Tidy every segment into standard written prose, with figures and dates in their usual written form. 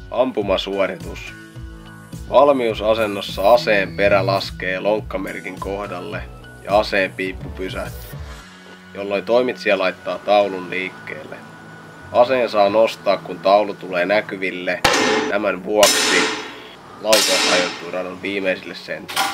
Ampumasuoritus. Valmiusasennossa aseen perä laskee lonkkamerkin kohdalle ja aseen piippu pysähtyy, jolloin toimitsija laittaa taulun liikkeelle. Aseen saa nostaa, kun taulu tulee näkyville. Tämän vuoksi laukaus ajoittuu radan viimeisille sentille.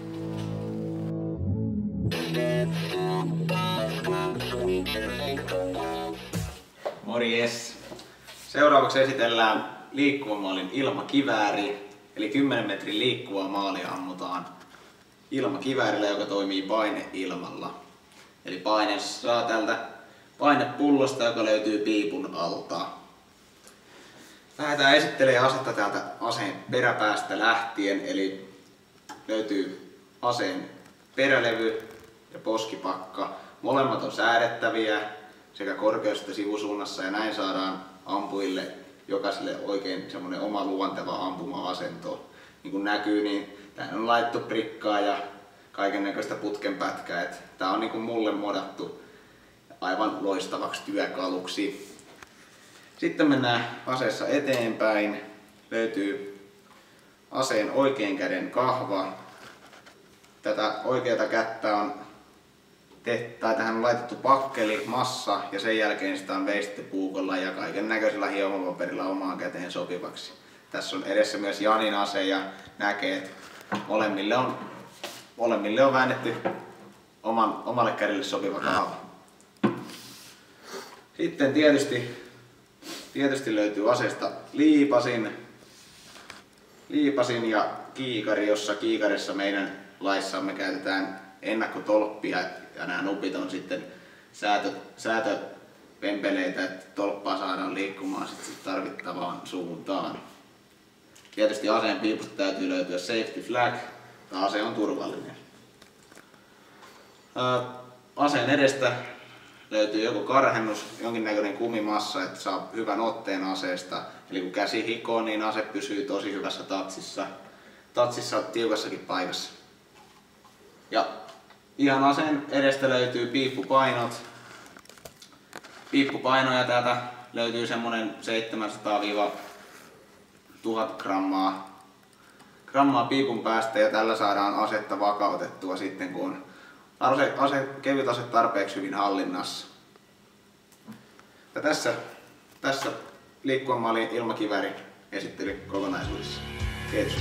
Morjes! Seuraavaksi esitellään liikkuvan maalin ilmakivääri. Eli 10 metrin liikkuvaa maalia ammutaan ilmakiväärillä, joka toimii paineilmalla. Eli paine saa tältä painepullosta, joka löytyy piipun alta. Lähdetään esittelemään asetta täältä aseen peräpäästä lähtien. Eli löytyy aseen perälevy ja poskipakka. Molemmat on säädettäviä sekä korkeus- että sivusuunnassa, ja näin saadaan ampujille jokaiselle oikein semmoinen oma luonteva ampuma-asento. Niin kuin näkyy, niin tähän on laittu prikkaa ja kaiken näköistä putkenpätkää. Tää on niin kuin mulle modattu aivan loistavaksi työkaluksi. Sitten mennään aseessa eteenpäin. Löytyy aseen oikean käden kahva. Tätä oikeata kättä on tähän on laitettu pakkeli, massa, ja sen jälkeen sitä on veistetty puukolla ja kaiken näköisellä hiomapaperilla omaan käteen sopivaksi. Tässä on edessä myös Janin ase ja näkee, että molemmille on väännetty omalle kädelle sopiva kahva. Sitten tietysti löytyy aseesta liipasin ja kiikari, jossa kiikarissa meidän laissamme käytetään ennakkotolppia, ja nämä nupit on sitten säätövempeleitä, että tolppaa saadaan liikkumaan sitten tarvittavaan suuntaan. Tietysti aseen piipusta täytyy löytyä safety flag, tai ase on turvallinen. Aseen edestä löytyy joko karhennus, jonkinnäköinen kumimassa, että saa hyvän otteen aseesta. Eli kun käsi hikoo, niin ase pysyy tosi hyvässä tatsissa tiukassakin paikassa. Ja ihan aseen edestä löytyy piippupainoja. Täältä löytyy semmonen 700-1000 grammaa piipun päästä, ja tällä saadaan asetta vakautettua sitten, kun on kevyt ase tarpeeksi hyvin hallinnassa. Ja tässä liikkuvan maalin ilmakivääri esittely kokonaisuudessa. Kiitos.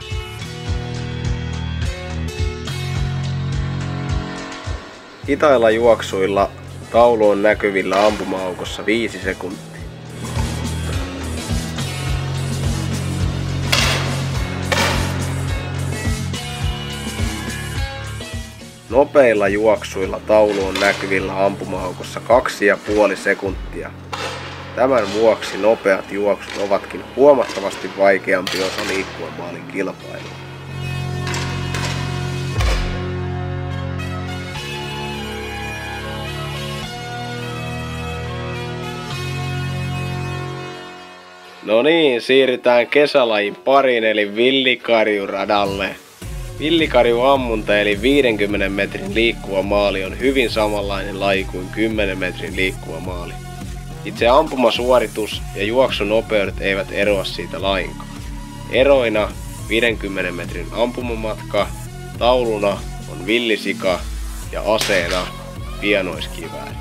Hitailla juoksuilla taulu on näkyvillä ampuma-aukossa 5 sekuntia. Nopeilla juoksuilla taulu on näkyvillä ampuma-aukossa 2,5 sekuntia. Tämän vuoksi nopeat juoksut ovatkin huomattavasti vaikeampi osa liikkuvan maalin kilpailua. No niin, siirrytään kesälajin pariin eli villikarjuradalle. Villikarjuammunta eli 50 metrin liikkuva maali on hyvin samanlainen laji kuin 10 metrin liikkuva maali. Itse ampumasuoritus ja juoksunopeudet eivät eroa siitä lainkaan. Eroina 50 metrin ampumamatka, tauluna on villisika ja aseena pienoiskivääri.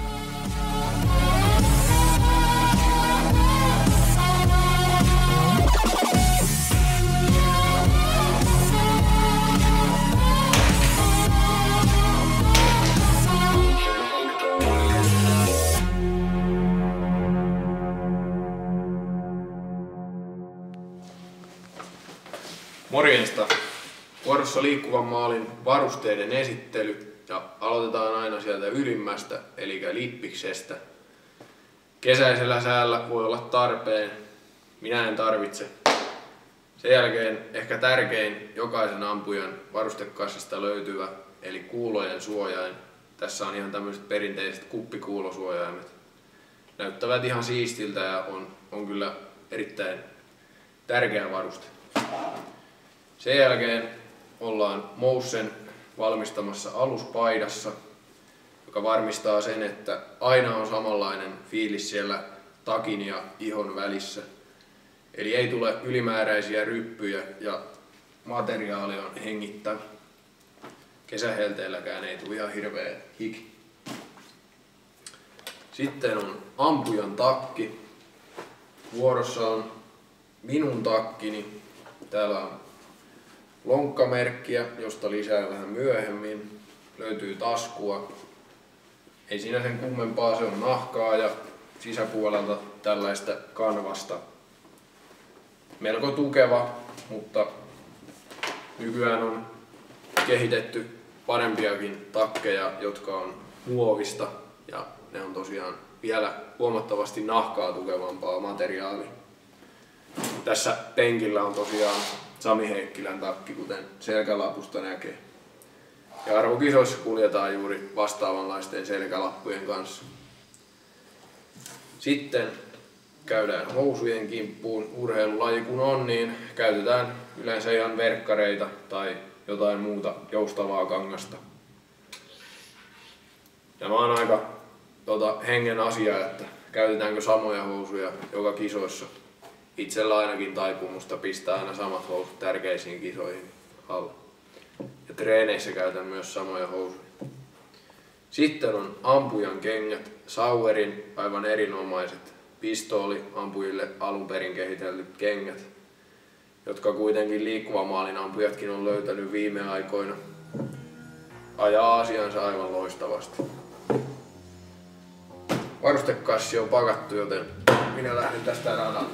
Morjesta! Vuorossa liikkuvan maalin varusteiden esittely, ja aloitetaan aina sieltä ylimmästä eli lippiksestä. Kesäisellä säällä voi olla tarpeen, minä en tarvitse. Sen jälkeen ehkä tärkein jokaisen ampujan varustekassista löytyvä eli kuulojen suojain. Tässä on ihan tämmöiset perinteiset kuppikuulosuojaimet. Näyttävät ihan siistiltä ja on kyllä erittäin tärkeä varuste. Sen jälkeen ollaan Moussen valmistamassa aluspaidassa, joka varmistaa sen, että aina on samanlainen fiilis siellä takin ja ihon välissä. Eli ei tule ylimääräisiä ryppyjä ja materiaali on hengittävä. Kesähelteelläkään ei tule ihan hirveä hiki. Sitten on ampujan takki. Vuorossa on minun takkini. Täällä on lonkkamerkkiä, josta lisää vähän myöhemmin. Löytyy taskua. Ei siinä sen kummempaa, se on nahkaa ja sisäpuolelta tällaista kanvasta. Melko tukeva, mutta nykyään on kehitetty parempiakin takkeja, jotka on muovista ja ne on tosiaan vielä huomattavasti nahkaa tukevampaa materiaalia. Tässä penkillä on tosiaan Sami Heikkilän takki, kuten selkälapusta näkee. Ja arvokisoissa kuljetaan juuri vastaavanlaisten selkälappujen kanssa. Sitten käydään housujen kimppuun. Urheilulaji kun on, niin käytetään yleensä ihan verkkareita tai jotain muuta joustavaa kangasta. Tämä on aika hengen asia, että käytetäänkö samoja housuja joka kisoissa. Itsellä ainakin taipumusta pistää aina samat housut tärkeisiin kisoihin alle. Ja treeneissä käytän myös samoja housuja. Sitten on ampujan kengät. Sauerin aivan erinomaiset pistooliampujille alun perin kehitellyt kengät, jotka kuitenkin liikkuvan maalin ampujatkin on löytänyt viime aikoina. Ajaa asiansa aivan loistavasti. Varustekassi on pakattu, joten minä lähden tästä radalle.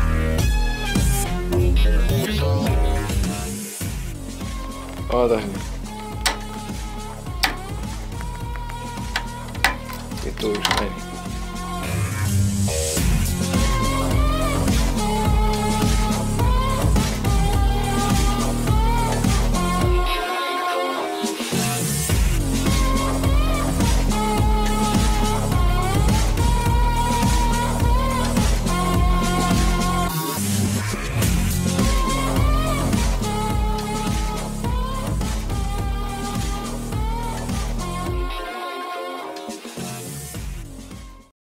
Oota.